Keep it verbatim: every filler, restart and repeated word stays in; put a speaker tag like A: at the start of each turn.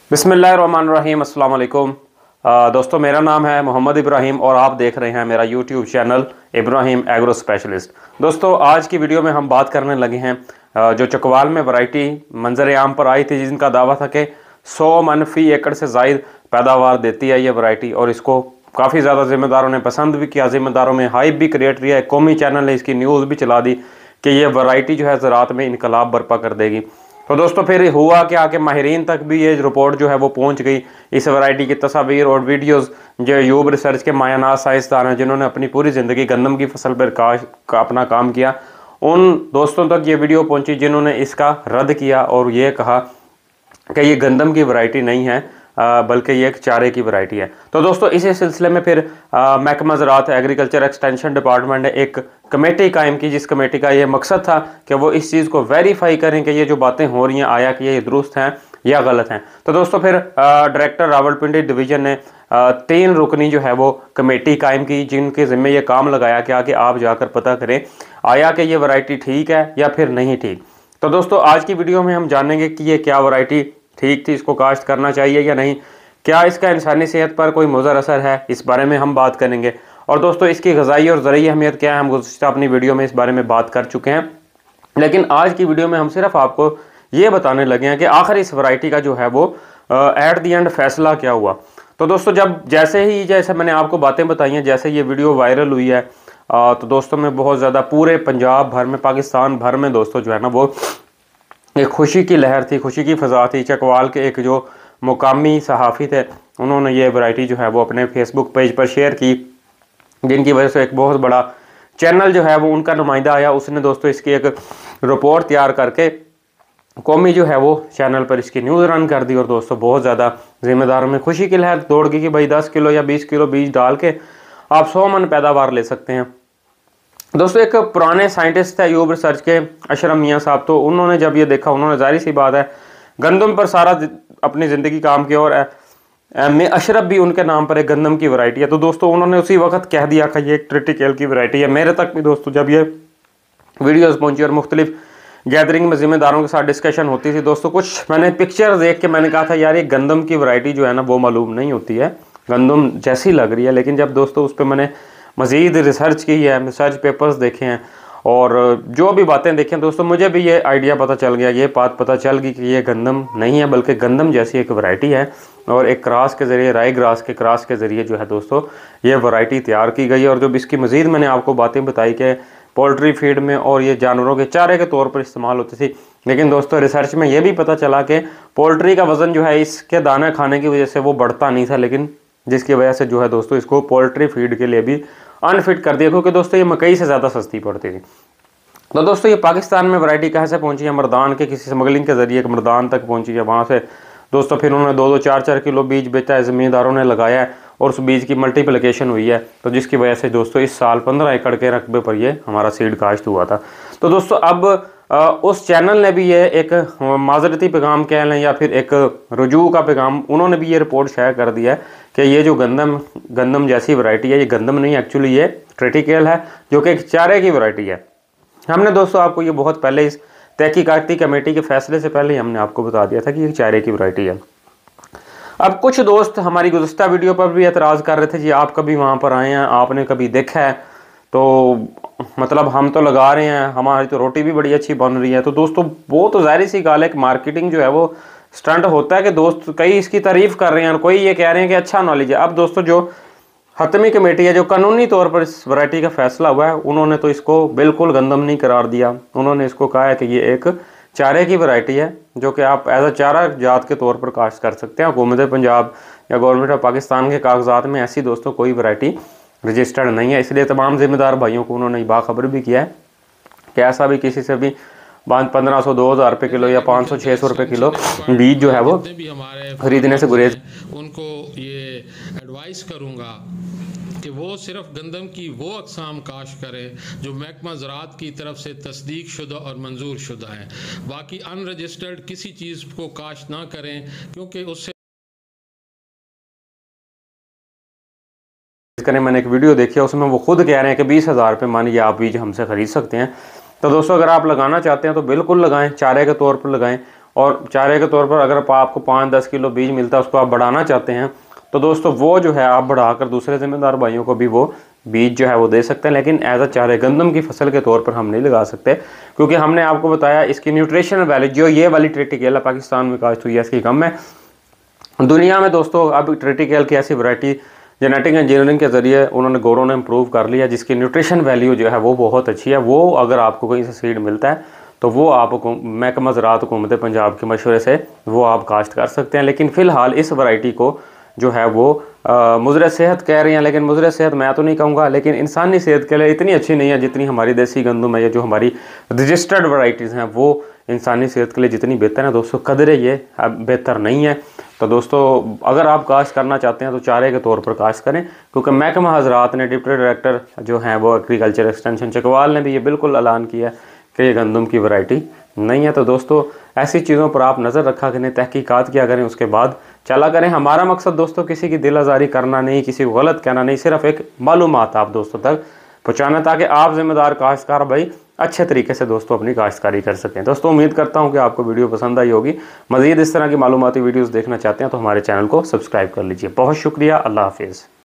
A: बिस्मिल्लाहिर्रहमानिर्रहीम, अस्सलाम वालेकुम। अ, दोस्तों, मेरा नाम है मोहम्मद इब्राहिम और आप देख रहे हैं मेरा YouTube channel Ibrahim agro specialist. दोस्तों, आज की वीडियो में हम बात करने लगे हैं अ, जो चकवाल में वैरायटी मंजर आम पर आई थी, जिनका दावा था कि सौ मन फी एकड़ से ज़ायद पैदावार देती है ये वैरायटी, और इसको काफ़ी ज़्यादा ज़िम्मेदारों ने पसंद भी किया, ज़िम्मेदारों में हाइप भी क्रिएट किया है। कौमी चैनल ने इसकी न्यूज़ भी चला दी कि ये वैरायटी जो है ज़राअत में इनकलाब बर्पा कर देगी। तो दोस्तों, फिर हुआ क्या कि माहिरीन तक भी ये रिपोर्ट जो है वो पहुंच गई। इस वैरायटी की तस्वीर और वीडियोस जो यूब रिसर्च के मायानात साइंसदान हैं, जिन्होंने अपनी पूरी ज़िंदगी गंदम की फसल पर काश का अपना काम किया, उन दोस्तों तक ये वीडियो पहुंची जिन्होंने इसका रद्द किया और ये कहा कि ये गंदम की वैरायटी नहीं है, बल्कि ये एक चारे की वैरायटी है। तो दोस्तों, इसी सिलसिले में फिर महकमा ज़राअत एग्रीकल्चर एक्सटेंशन डिपार्टमेंट ने एक कमेटी कायम की, जिस कमेटी का ये मकसद था कि वो इस चीज़ को वेरीफाई करें कि ये जो बातें हो रही हैं आया कि ये दुरुस्त हैं या गलत हैं। तो दोस्तों, फिर डायरेक्टर रावलपिंडी डिवीज़न ने आ, तीन रुकनी जो है वो कमेटी कायम की, जिनके ज़िम्मे ये काम लगाया गया कि आप जाकर पता करें आया कि ये वैरायटी ठीक है या फिर नहीं ठीक। तो दोस्तों, आज की वीडियो में हम जानेंगे कि ये क्या वैरायटी ठीक थी, इसको काश्त करना चाहिए या नहीं, क्या इसका इंसानी सेहत पर कोई मुज़र असर है, इस बारे में हम बात करेंगे। और दोस्तों, इसकी ग़िज़ाई और ज़रूरी अहमियत क्या है, हम गुज़श्ता अपनी वीडियो में इस बारे में बात कर चुके हैं। लेकिन आज की वीडियो में हम सिर्फ आपको ये बताने लगे हैं कि आखिर इस वैरायटी का जो है वो एट दी एंड फैसला क्या हुआ। तो दोस्तों, जब जैसे ही जैसे मैंने आपको बातें बताई हैं, जैसे ये वीडियो वायरल हुई है, आ, तो दोस्तों में बहुत ज़्यादा पूरे पंजाब भर में, पाकिस्तान भर में दोस्तों जो है ना वो एक खुशी की लहर थी, खुशी की फ़ज़ा थी। चकवाल के एक जो मुकामी सहाफ़ी थे, उन्होंने ये वैरायटी जो है वो अपने फेसबुक पेज पर शेयर की, जिनकी वजह से एक बहुत बड़ा चैनल जो है वो उनका नुमाइंदा आया, उसने दोस्तों इसकी एक रिपोर्ट तैयार करके कौमी जो है वो चैनल पर इसकी न्यूज़ रन कर दी। और दोस्तों, बहुत ज़्यादा ज़िम्मेदारों में खुशी की लहर दौड़ गई कि भाई दस किलो या बीस किलो बीज डाल के आप सौ मन पैदावार ले सकते हैं। दोस्तों, एक पुराने साइंटिस्ट है यूब रिसर्च के अशरफ मियाँ साहब, तो उन्होंने जब ये देखा, उन्होंने जाहिर सी बात है गंदम पर सारा अपनी ज़िंदगी काम किया, और एम ए अशरफ भी उनके नाम पर एक गंदम की वैरायटी है। तो दोस्तों, उन्होंने उसी वक्त कह दिया कि ये एक ट्रिटिकल की वैरायटी है। मेरे तक भी दोस्तों जब ये वीडियोज़ पहुँची और मुख्तलिफ गैदरिंग में ज़िम्मेदारों के साथ डिस्कशन होती थी दोस्तों, कुछ मैंने पिक्चर देख के मैंने कहा था यार, ये गंदम की वैरायटी जो है ना वो मालूम नहीं होती है, गंदम जैसी लग रही है। लेकिन जब दोस्तों उस पर मैंने मज़ीद रिसर्च की है, रिसर्च पेपर्स देखे हैं और जो भी बातें देखें दोस्तों, मुझे भी ये आइडिया पता चल गया, ये बात पता चल गई कि ये गंदम नहीं है, बल्कि गंदम जैसी एक वैरायटी है। और एक क्रॉस के ज़रिए, राई ग्रास के क्रॉस के ज़रिए जो है दोस्तों ये वैरायटी तैयार की गई है। और जब इसकी मज़ीद मैंने आपको बातें बताई कि पोल्ट्री फीड में और ये जानवरों के चारे के तौर पर इस्तेमाल होती थी, लेकिन दोस्तों रिसर्च में ये भी पता चला कि पोल्ट्री का वज़न जो है इसके दाना खाने की वजह से वो बढ़ता नहीं था, लेकिन जिसकी वजह से जो है दोस्तों इसको पोल्ट्री फीड के लिए भी अनफिट कर दिया, क्योंकि दोस्तों ये मकई से ज़्यादा सस्ती पड़ती थी। तो दोस्तों, ये पाकिस्तान में वैरायटी कहाँ से पहुंची है? मर्दान के किसी स्मगलिंग के ज़रिए मर्दान तक पहुंची है। वहाँ से दोस्तों फिर उन्होंने दो दो चार चार किलो बीज बेचा है, ज़मींदारों ने लगाया है और उस बीज की मल्टीप्लिकेशन हुई है। तो जिसकी वजह से दोस्तों इस साल पंद्रह एकड़ के रकबे पर ये हमारा सीड काश्त हुआ था। तो दोस्तों, अब आ, उस चैनल ने भी ये एक माजरती पैगाम कह लें या फिर एक रुजू का पैगाम, उन्होंने भी ये रिपोर्ट शेयर कर दिया है कि ये जो गंदम गंदम जैसी वैरायटी है, ये गंदम नहीं, एक्चुअली ये ट्रिटिकल है, जो कि एक चारे की वैरायटी है। हमने दोस्तों आपको ये बहुत पहले इस तहकीकाती कमेटी के फैसले से पहले ही हमने आपको बता दिया था कि ये चारे की वैरायटी है। अब कुछ दोस्त हमारी गुज़श्ता वीडियो पर भी एतराज़ कर रहे थे, जी आप कभी वहाँ पर आए हैं, आपने कभी देखा है, तो मतलब हम तो लगा रहे हैं, हमारी तो रोटी भी बड़ी अच्छी बन रही है। तो दोस्तों, वो तो ज़ाहिर सी गाल है कि मार्केटिंग जो है वो स्टंट होता है कि दोस्त कई इसकी तारीफ़ कर रहे हैं और कोई ये कह रहे हैं कि अच्छा नॉलेज है। अब दोस्तों, जो हतमी कमेटी है, जो कानूनी तौर पर इस वैरायटी का फैसला हुआ है, उन्होंने तो इसको बिल्कुल गंदम नहीं करार दिया। उन्होंने इसको कहा है कि ये एक चारे की वैरायटी है, जो कि आप एज अ चारा जात के तौर पर काश्त कर सकते हैं। हुकूमत पंजाब या गवर्नमेंट ऑफ पाकिस्तान के कागजात में ऐसी दोस्तों कोई वैरायटी रजिस्टर्ड नहीं है। इसलिए तमाम जिम्मेदार भाइयों को उन्होंने बाखबर भी किया है कि ऐसा भी किसी से भी पंद्रह सौ दो हज़ार रुपये किलो या पाँच सौ छः सौ रुपये किलो बीज जो है वो खरीदने से गुरेज।
B: उनको ये एडवाइस करूँगा कि वो सिर्फ गंदम की वो अक़साम काश्त करें जो महकमा ज़राअत की तरफ से तस्दीक शुदा और मंजूर शुदा है। बाकी अनरजिस्टर्ड किसी चीज़ को काश्त ना करें, क्योंकि उससे
A: करें। मैंने एक वीडियो देखी है, उसमें वो खुद कह रहे हैं कि बीस हज़ार रुपये मानिए आप बीज हमसे ख़रीद सकते हैं। तो दोस्तों, अगर आप लगाना चाहते हैं तो बिल्कुल लगाएं, चारे के तौर पर लगाएं। और चारे के तौर पर अगर आपको पाँच दस किलो बीज मिलता है, उसको आप बढ़ाना चाहते हैं, तो दोस्तों वो जो है आप बढ़ाकर दूसरे ज़िम्मेदार भाइयों को भी वो बीज जो है वो दे सकते हैं। लेकिन एज अ चारे गंदम की फसल के तौर पर हम नहीं लगा सकते, क्योंकि हमने आपको बताया इसकी न्यूट्रिशनल वैल्यू, जो ये वाली ट्रिटिकेला पाकिस्तान में काश्त हुई है, इसकी कम है। दुनिया में दोस्तों अब ट्रिटिकेल की ऐसी वैरायटी जेनेटिक इंजीनियरिंग के ज़रिए उन्होंने गोरों ने इम्प्रूव कर लिया, जिसकी न्यूट्रिशन वैल्यू जो है वो बहुत अच्छी है। वो अगर आपको कहीं से सीड मिलता है तो वो आपको महकमा ज़राअत हुकूमत पंजाब के मशवरे से वो आप काश्त कर सकते हैं। लेकिन फ़िलहाल इस वैरायटी को जो है वो मुज़र सेहत कह रही हैं, लेकिन मुज़र सेहत मैं तो नहीं कहूँगा, लेकिन इंसानी सेहत के लिए इतनी अच्छी नहीं है जितनी हमारी देसी गंदम है, या जो हमारी रजिस्टर्ड वैरायटीज़ हैं वो इंसानी सेहत के लिए जितनी बेहतर है दोस्तों, कदरे ये बेहतर नहीं है। तो दोस्तों अगर आप काश्त करना चाहते हैं तो चारे के तौर पर काश्त करें, क्योंकि महकमा हज़रात ने, डिप्टी डायरेक्टर जो हैं वो एग्रीकल्चर एक्सटेंशन चकवाल ने भी ये बिल्कुल ऐलान किया कि ये गंदम की वैरायटी नहीं है। तो दोस्तों ऐसी चीज़ों पर आप नज़र रखा करें, तहकीकात किया करें, उसके बाद चला करें। हमारा मकसद दोस्तों किसी की दिल आज़ारी करना नहीं, किसी को गलत कहना नहीं, सिर्फ एक मालूमात आप दोस्तों तक पहुँचाना, ताकि आप ज़िम्मेदार काश्तकार भाई अच्छे तरीके से दोस्तों अपनी काश्तकारी कर सकें। दोस्तों उम्मीद करता हूं कि आपको वीडियो पसंद आई होगी। मज़ीद इस तरह की मालूमाती वीडियोस देखना चाहते हैं तो हमारे चैनल को सब्सक्राइब कर लीजिए। बहुत शुक्रिया, अल्लाह हाफिज़।